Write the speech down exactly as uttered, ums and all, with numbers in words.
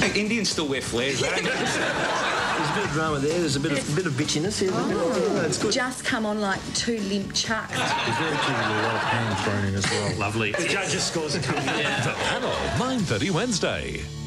Indians still wear flares, don't they? There's a bit of drama there. There's a bit of, bit of bitchiness here. Oh. Yeah, it's good. Just come on like two limp chucks. There's very clearly a lot of hands thrown in as well. Lovely. The judges' scores are coming in. Yeah. The Panel, nine thirty Wednesday.